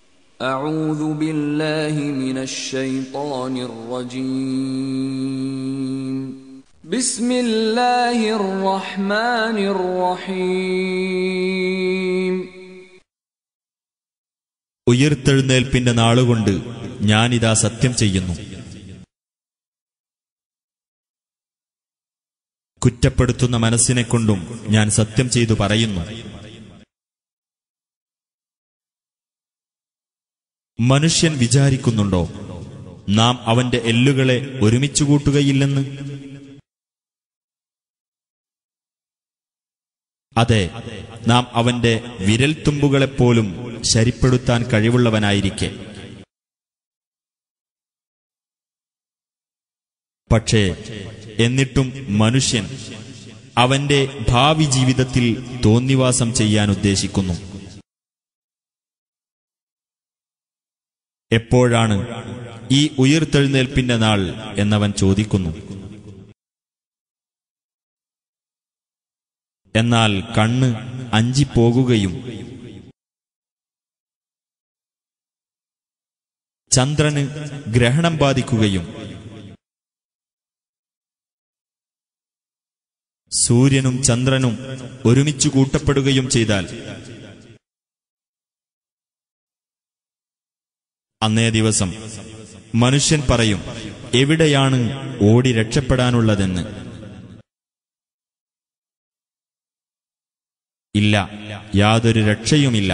أعوذ بالله من الشيطان الرجيم. بسم الله الرحمن الرحيم. ഉയർത്തെഴുന്നേൽപ്പിന്റെ നാളുകൊണ്ട് ഞാനിതാ സത്യം ചെയ്യുന്നു. കുറ്റപ്പെടുത്തുന്ന മനസ്സിനെക്കൊണ്ടും ഞാൻ സത്യം ചെയ്തു പറയുന്നു. മനുഷ്യൻ വിചാരിക്കുന്നുണ്ടോ നാം അവന്റെ എല്ലുകളെ ഒരുമിച്ചുകൂട്ടുകയില്ലെന്ന്? അതെ, നാം അവന്റെ വിരൽത്തുമ്പുകളെപ്പോലും ശരിപ്പെടുത്താൻ കഴിവുള്ളവനായിരിക്കെ. പക്ഷേ എന്നിട്ടും മനുഷ്യൻ അവന്റെ ഭാവി ജീവിതത്തിൽ തോന്നിവാസം ചെയ്യാൻ ഉദ്ദേശിക്കുന്നു. എപ്പോഴാണ് ഈ ഉയിർത്തെഴുന്നേൽപ്പിന്റെ നാൾ എന്നവൻ ചോദിക്കുന്നു. എന്നാൽ കണ്ണ് അഞ്ചിപ്പോകുകയും ചന്ദ്രന് ഗ്രഹണം ബാധിക്കുകയും സൂര്യനും ചന്ദ്രനും ഒരുമിച്ചു കൂട്ടപ്പെടുകയും ചെയ്താൽ അന്നേ ദിവസം മനുഷ്യൻ പറയും, എവിടെയാണ് ഓടി രക്ഷപ്പെടാനുള്ളതെന്ന്? ഇല്ല, യാതൊരു രക്ഷയുമില്ല.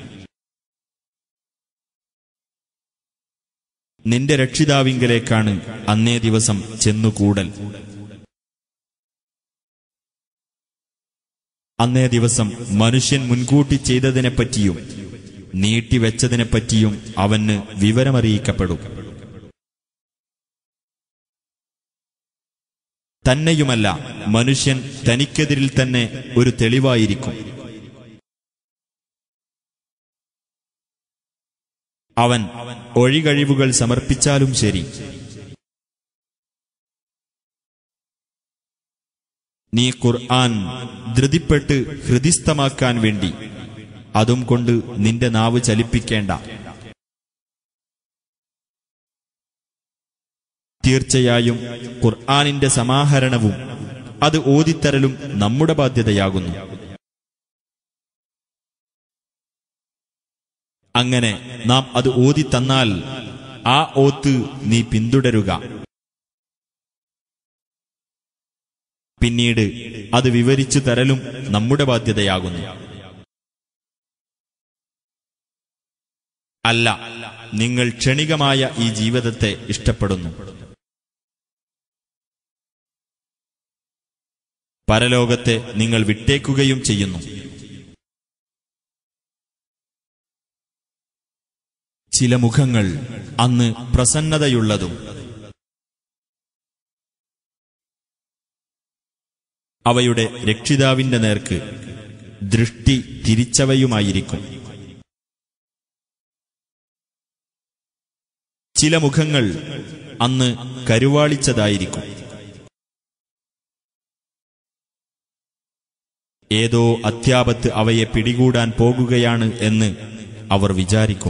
നിന്റെ രക്ഷിതാവിങ്കലേക്കാണ് അന്നേ ദിവസം ചെന്നുകൂടൽ. അന്നേ ദിവസം മനുഷ്യൻ മുൻകൂട്ടി ചെയ്തതിനെപ്പറ്റിയും നീട്ടിവെച്ചതിനെപ്പറ്റിയും അവന് വിവരമറിയിക്കപ്പെടും. തന്നെയുമല്ല, മനുഷ്യൻ തനിക്കെതിരിൽ തന്നെ ഒരു തെളിവായിരിക്കും. അവൻ ഒഴികഴിവുകൾ സമർപ്പിച്ചാലും ശരി, നീ ഖുർആൻ ധൃതിപ്പെട്ട് ഹൃദിസ്ഥമാക്കാൻ വേണ്ടി അതും കൊണ്ട് നിന്റെ നാവ് ചലിപ്പിക്കേണ്ട. തീർച്ചയായും ഖുർആനിന്റെ സമാഹരണവും അത് ഓതിത്തരലും നമ്മുടെ ബാധ്യതയാകുന്നു. അങ്ങനെ നാം അത് ഓതിത്തന്നാൽ ആ ഓത്ത് നീ പിന്തുടരുക. പിന്നീട് അത് വിവരിച്ചു തരലും നമ്മുടെ ബാധ്യതയാകുന്നു. അല്ല, നിങ്ങൾ ക്ഷണികമായ ഈ ജീവിതത്തെ ഇഷ്ടപ്പെടുന്നു. പരലോകത്തെ നിങ്ങൾ വിട്ടേക്കുകയും ചെയ്യുന്നു. ചില മുഖങ്ങൾ അന്ന് പ്രസന്നതയുള്ളതും അവയുടെ രക്ഷിതാവിന്റെ നേർക്ക് ദൃഷ്ടി തിരിച്ചവയുമായിരിക്കും. ചില മുഖങ്ങൾ അന്ന് കരുവാളിച്ചതായിരിക്കും. ഏതോ അത്യാപത്ത് അവയെ പിടികൂടാൻ പോകുകയാണ് എന്ന് അവർ വിചാരിക്കും.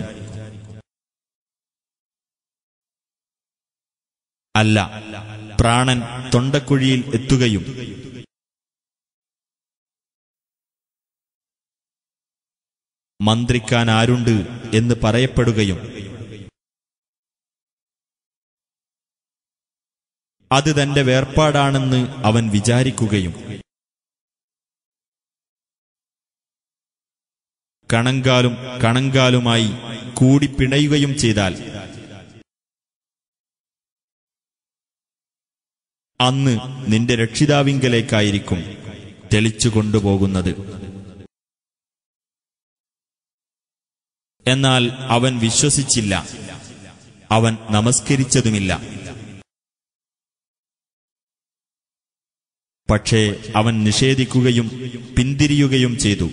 അല്ല, പ്രാണൻ തൊണ്ടക്കുഴിയിൽ എത്തുകയും മന്ത്രിക്കാൻ ആരുണ്ട് എന്ന് പറയപ്പെടുകയും അത് തന്റെ വേർപാടാണെന്ന് അവൻ വിചാരിക്കുകയും കണങ്കാലും കണങ്കാലുമായി കൂടി പിണയുകയും ചെയ്താൽ അന്ന് നിന്റെ രക്ഷിതാവിങ്കലേക്കായിരിക്കും തെളിച്ചു കൊണ്ടുപോകുന്നത്. എന്നാൽ അവൻ വിശ്വസിച്ചില്ല, അവൻ നമസ്കരിച്ചതുമില്ല. പക്ഷേ അവൻ നിഷേധിക്കുകയും പിന്തിരിയുകയും ചെയ്തു.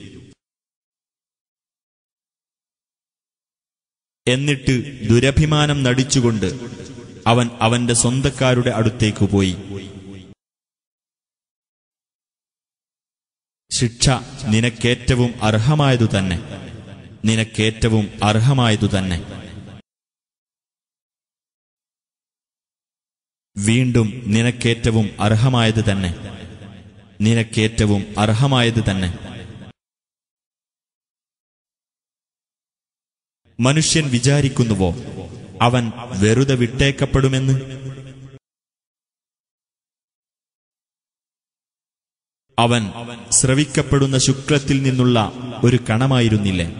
എന്നിട്ട് ദുരഭിമാനം നടിച്ചുകൊണ്ട് അവൻ അവന്റെ സ്വന്തക്കാരുടെ അടുത്തേക്ക് പോയി. ശിക്ഷ നിനക്കേറ്റവും അർഹമായതു തന്നെ. നിനക്കേറ്റവും അർഹമായതുതന്നെ. വീണ്ടും നിനക്കേറ്റവും അർഹമായത് തന്നെ, നിനക്കേറ്റവും അർഹമായത് തന്നെ. മനുഷ്യൻ വിചാരിക്കുന്നുവോ അവൻ വെറുതെ വിട്ടേക്കപ്പെടുമെന്ന്? അവൻ സ്രവിക്കപ്പെടുന്ന ശുക്ലത്തിൽ നിന്നുള്ള ഒരു കണമായിരുന്നില്ലേ?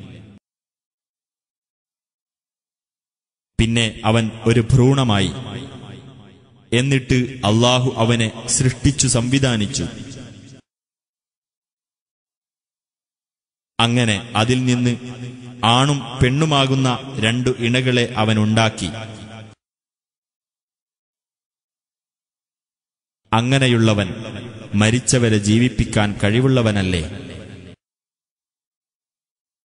പിന്നെ അവൻ ഒരു ഭ്രൂണമായി. എന്നിട്ട് അല്ലാഹു അവനെ സൃഷ്ടിച്ചു സംവിധാനിച്ചു. അങ്ങനെ അതിൽ നിന്ന് ആണും പെണ്ണുമാകുന്ന 2 ഇണകളെ അവനുണ്ടാക്കി. അങ്ങനെയുള്ളവൻ മരിച്ചവരെ ജീവിപ്പിക്കാൻ കഴിവുള്ളവനല്ലേ?